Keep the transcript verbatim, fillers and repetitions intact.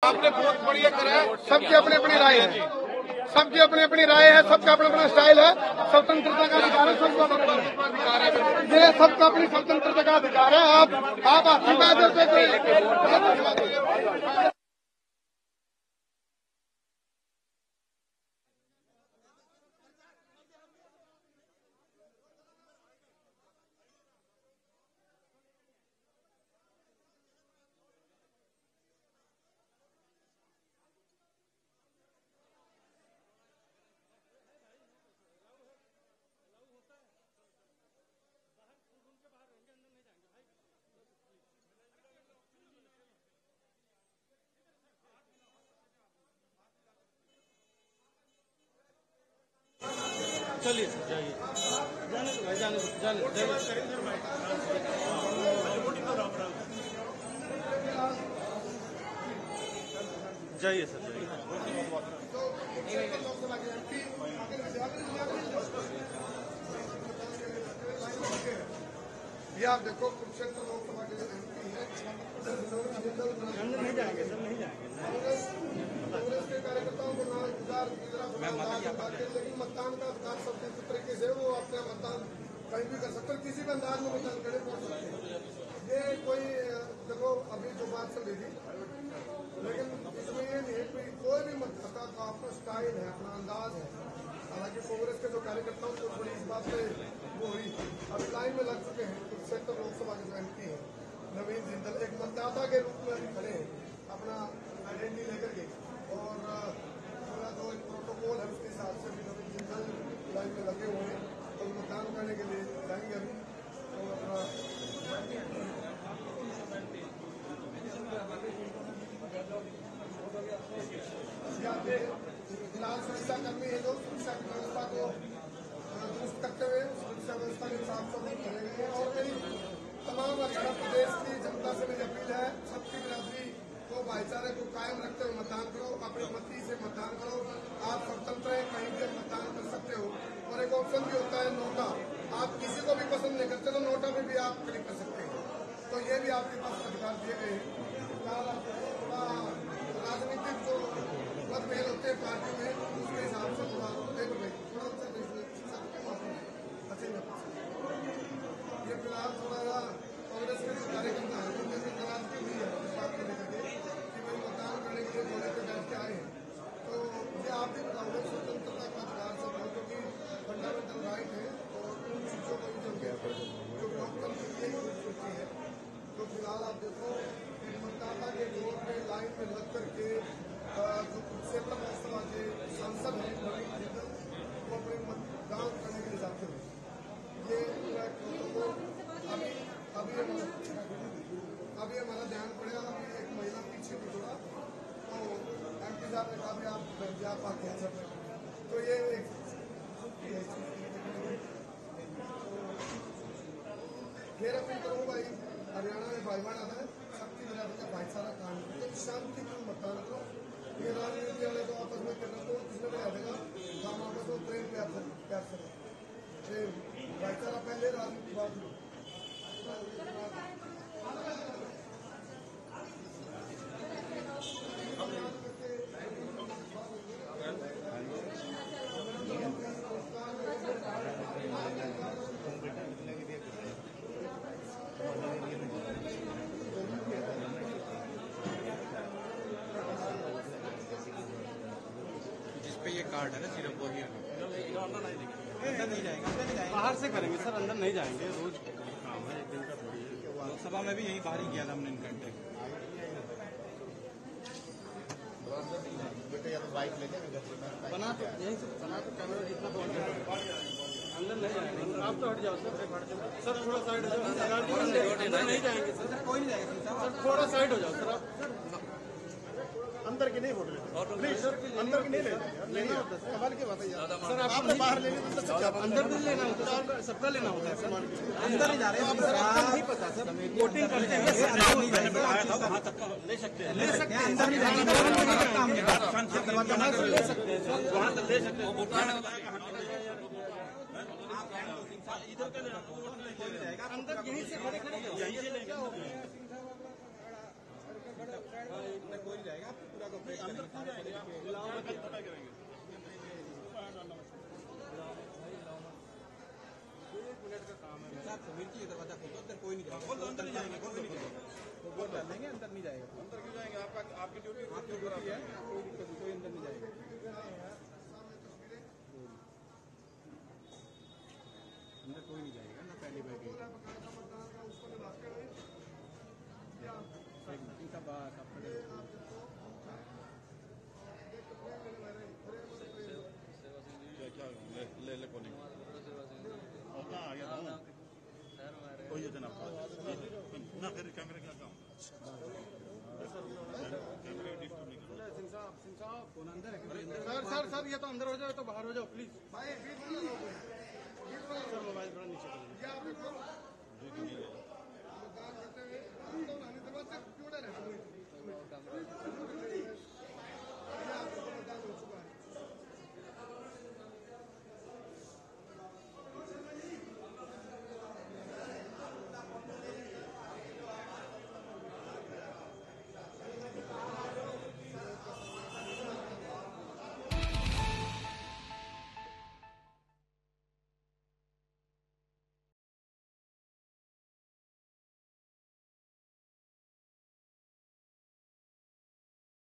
आपने बहुत बढ़िया करा है। सबकी अपनी अपनी राय है, सबकी अपनी अपनी राय है, सबका अपना अपना स्टाइल है। स्वतंत्रता का अधिकार है, सबका ये सबका अपनी स्वतंत्रता का अधिकार है। आप आप आशीर्वाद देते चलिए सर, जाइए, जाने दो भाई, जाने दो, जाने दो, जाइए सर, जाइए। ये आप देखो, कुरुक्षेत्र लोकसभा के एमपी है, अंदर नहीं जाएंगे सर, नहीं जाएंगे। कांग्रेस के कार्यकर्ताओं को ना लेकिन मतदान का अधिकार स्वतंत्र तरीके से वो अपने मतदान कहीं भी कर सकते हैं, किसी भी अंदाज में मतदान करे पहुंच सकते हैं। ये कोई देखो अभी जो बात चल रही थी, लेकिन इसमें ये नहीं है कि कोई भी मतदाता का अपना स्टाइल है, अपना अंदाज है। हालांकि कांग्रेस के जो कार्यकर्ताओं को थोड़ी इस बात पे वो हुई, अब लाइन में लग चुके हैं। कुरुक्षेत्र लोकसभा के जो एमपी है नवीन जिंदल, एक मतदाता के रूप में अभी खड़े हैं अपना आइडेंटिटी लेकर के, और पूरा जो एक प्रोटोकॉल है उसके हिसाब से भी नवीन जिंदल लाइन में लगे हुए हैं और मतदान करने के लिए जाएंगे अभी। और अपना फिलहाल सुरक्षाकर्मी है जो सुरक्षा की व्यवस्था को दुरुस्त करते हुए सुरक्षा व्यवस्था के हिसाब से चले गए हैं। और मेरी तमाम हरियाणा प्रदेश की जनता से मेरी अपील है, सबकी बिरादरी को भाईचारे को कायम रखते हुए मतदान करो, अपनी मती से मतदान करो। आप स्वतंत्र है, कहीं भी मतदान कर सकते हो। और एक ऑप्शन भी होता है नोटा, आप किसी को भी पसंद नहीं करते तो नोटा में भी आप क्लिक कर सकते हैं, तो ये भी आपके पास अधिकार दिए गए हैं। राजनीतिक जो मतभेद होते हैं पार्टी में, उसके हिसाब से थोड़ा थोड़ा अच्छा ये फिलहाल थोड़ा कांग्रेस के कार्यकर्ता है उनकी नाराजगी हुई है इस बात को लेकर के कि भाई मतदान करने के लिए घोड़े पे बैठ के आए हैं। तो ये आप भी बताओगे स्वतंत्रता का अधिकार सब है, क्योंकि फंडामेंटल राइट है और उन चीजों को भी जो लोकतंत्र की खूबसूरती है। तो फिलहाल आप देखो मतदाता के जोर पे लाइन में लग करके जो कुरुक्षेत्र लोकसभा के सांसद हैं नवीन जिंदल, वो अपने मतदान करने के लिए जाते हैं। ये अभी अभी अभी हमारा ध्यान पड़ा, अभी एक महिला पीछे भी जुड़ा तो एमपी साहब ने कहा भी आप जा पाते हैं सब, तो ये एक फिर अपील करूँ भाई, हरियाणा में भाईवान आता है, सबकी बिरादरी का भाईचारा काम तो शांतिपूर्ण मतदान करो। ये राजनीति वाले तो आपस में करना तो किसने भी आएगा, हम आपस में प्रेम प्यार से प्यार से भाईचारा पहले राजनीति बाद में। जिसपे ये कार्ड है ना सिर्फ वही अंदर नहीं जाएंगे, बाहर से करेंगे सर, अंदर नहीं जाएंगे। रोज काम है, एक दिन का थोड़ी है। लोकसभा में भी यही बाहर ही किया था हमने इनका इंटेक। बना तो यही बना तो कैमरा जितना तो अंदर नहीं जाएंगे। आप तो हट जाओ सर, सर थोड़ा साइड हो जाओ, अंदर नहीं जाएंगे सर, कोई नहीं जाएगा सर, थोड़ा साइड हो जाओ सर। आप अंदर की नहीं बोल रहे सर, अंदर की नहीं लेना होता है कमाल की बात है सर। आपने बाहर लेनी तो अंदर भी लेना होता है, सबका लेना होता है सर। अंदर ही जा रहे हैं सर, आपको नहीं पता सर, वोटिंग करते हैं ले सकते हैं, ले सकते हैं अंदर नहीं जाएंगे, ले सकते हैं सर, वहाँ तक ले सकते हैं। इधर का लेना अंदर यहीं से खड़े खड़े यहीं से लेंगे, कोई जाएगा। अंदर क्यों जाएंगे आप? पता करेंगे एक मिनट का काम है साहब। समीर जी दरवाजा खोल दो, अंदर कोई नहीं जाएगा। खोल दो, अंदर नहीं जाएंगे, कोई नहीं जाएगा। तो वोट डाल देंगे, अंदर नहीं जाएगा। अंदर क्यों जाएंगे? आपका आपकी ड्यूटी आपकी ड्यूटी है, कोई दिक्कत नहीं, कोई अंदर नहीं जाएगा। अंदर कोई नहीं जाएगा ना, पहले बैठे इनका बात आप क्या ले ले ले कौन आ गया कोई ये जनाब ना फिर कैमरे का काम सिंह साहब सिंह साहब कौन अंदर है? सर सर सर ये तो अंदर हो जाओ, तो बाहर हो जाओ प्लीज। भाई सर मोबाइल थोड़ा नीचे करिए। मतदान करते हुए क्यों डर है?